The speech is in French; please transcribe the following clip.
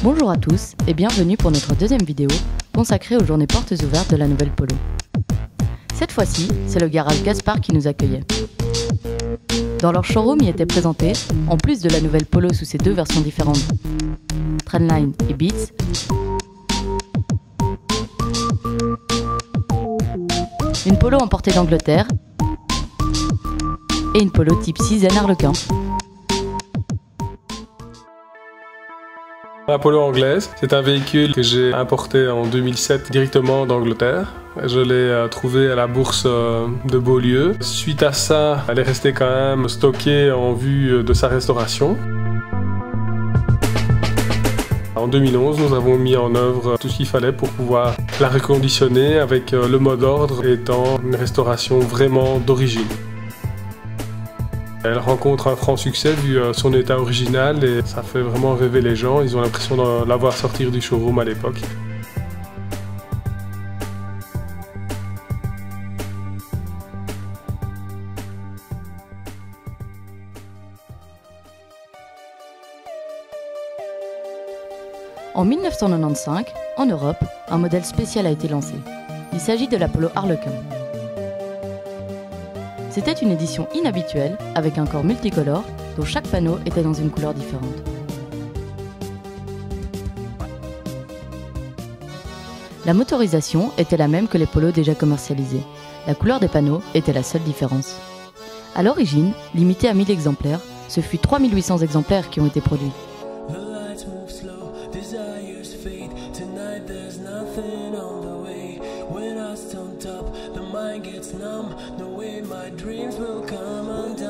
Bonjour à tous et bienvenue pour notre deuxième vidéo consacrée aux journées portes ouvertes de la Nouvelle Polo. Cette fois-ci, c'est le garage Gaspard qui nous accueillait. Dans leur showroom y était présenté, en plus de la Nouvelle Polo sous ses deux versions différentes, Trendline et Beats, une Polo importée d'Angleterre et une Polo type 6 Zen Harlequin. La Polo anglaise, c'est un véhicule que j'ai importé en 2007 directement d'Angleterre. Je l'ai trouvé à la bourse de Beaulieu. Suite à ça, elle est restée quand même stockée en vue de sa restauration. En 2011, nous avons mis en œuvre tout ce qu'il fallait pour pouvoir la reconditionner avec le mot d'ordre étant une restauration vraiment d'origine. Elle rencontre un franc succès vu son état original et ça fait vraiment rêver les gens. Ils ont l'impression de l'avoir sorti du showroom à l'époque. En 1995, en Europe, un modèle spécial a été lancé. Il s'agit de la Polo Harlequin. C'était une édition inhabituelle, avec un corps multicolore, dont chaque panneau était dans une couleur différente. La motorisation était la même que les polos déjà commercialisés. La couleur des panneaux était la seule différence. À l'origine, limité à 1000 exemplaires, ce fut 3800 exemplaires qui ont été produits. When I stand up, the mind gets numb. The way my dreams will come undone.